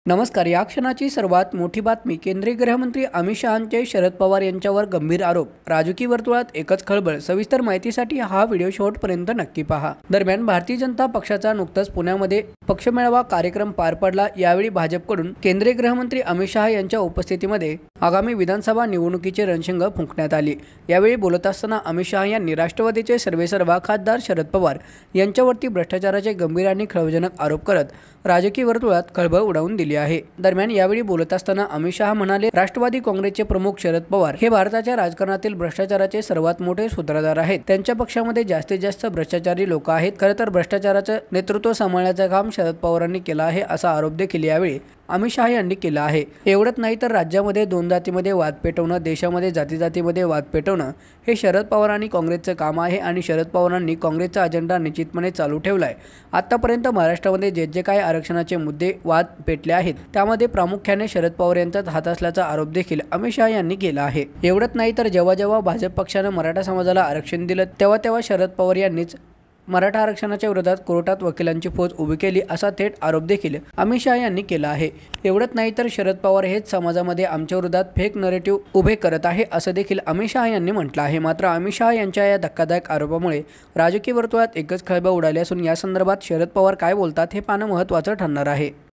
नमस्कार. या क्षणाची सर्वात मोठी बातमी. केंद्रीय गृहमंत्री अमित शहांचे शरद पवार यांच्यावर गंभीर आरोप. राजकीय वर्तुळात एकच खळबळ. सविस्तर माहितीसाठी हा व्हिडिओ शेवटपर्यंत नक्की पहा. दरम्यान भारतीय जनता पक्षाचा नुकताच पुण्यामध्ये पक्षमेळावा कार्यक्रम पार पडला. यावेळी भाजपकडून केंद्रीय गृहमंत्री अमित शहा यांच्या उपस्थितीमध्ये आगामी विधानसभा निवडणुकीचे रणशिंग फुंकण्यात आले. यावेळी बोलत असताना अमित शहा यांनी राष्ट्रवादीचे सर्वेसर्वा खासदार शरद पवार यांच्यावरती भ्रष्टाचाराचे गंभीर आणि खळबळजनक आरोप करत राजकीय वर्तुळात खळबळ उडवून दिली आहे. दरम्यान यावेळी बोलत असताना अमित शहा म्हणाले, राष्ट्रवादी काँग्रेसचे प्रमुख शरद पवार हे भारताच्या राजकारणातील भ्रष्टाचाराचे सर्वात मोठे सूत्रधार आहेत. त्यांच्या पक्षामध्ये जास्तीत जास्त भ्रष्टाचारी लोक आहेत. खरं तर भ्रष्टाचाराचं नेतृत्व सांभाळण्याचं काम शरद पवारांनी केलं आहे, असा आरोप देखील यावेळी अमित शहा यांनी केला आहे. एवढंच नाही तर राज्यामध्ये दोन जातीमध्ये वाद पेटवणं, देशामध्ये जातीजातीमध्ये वाद पेटवणं हे शरद पवार आणि काँग्रेसचं काम आहे आणि शरद पवारांनी काँग्रेसचा अजेंडा निश्चितपणे चालू ठेवलाय. आतापर्यंत महाराष्ट्रामध्ये जे काही आरक्षणाचे मुद्दे वाद पेटले आहेत त्यामध्ये प्रामुख्याने शरद पवार यांचाच हात असल्याचा आरोप देखील अमित शहा यांनी केला आहे. एवढंच नाही तर जेव्हा भाजप पक्षानं मराठा समाजाला आरक्षण दिलं तेव्हा शरद पवार यांनीच मराठा आरक्षणाच्या विरोधात कोर्टात वकिलांची फौज उभी केली, असा थेट आरोप देखील अमित शहा यांनी केला आहे. एवढंच नाही तर शरद पवार हेच समाजामध्ये आमच्या विरोधात फेक नरेटिव्ह उभे करत आहे, असं देखील अमित शहा यांनी म्हटलं आहे. मात्र अमित शहा यांच्या या धक्कादायक आरोपामुळे राजकीय वर्तुळात एकच खळबळ उडाली असून या संदर्भात शरद पवार काय बोलतात हे पाहणं महत्त्वाचं ठरणार आहे.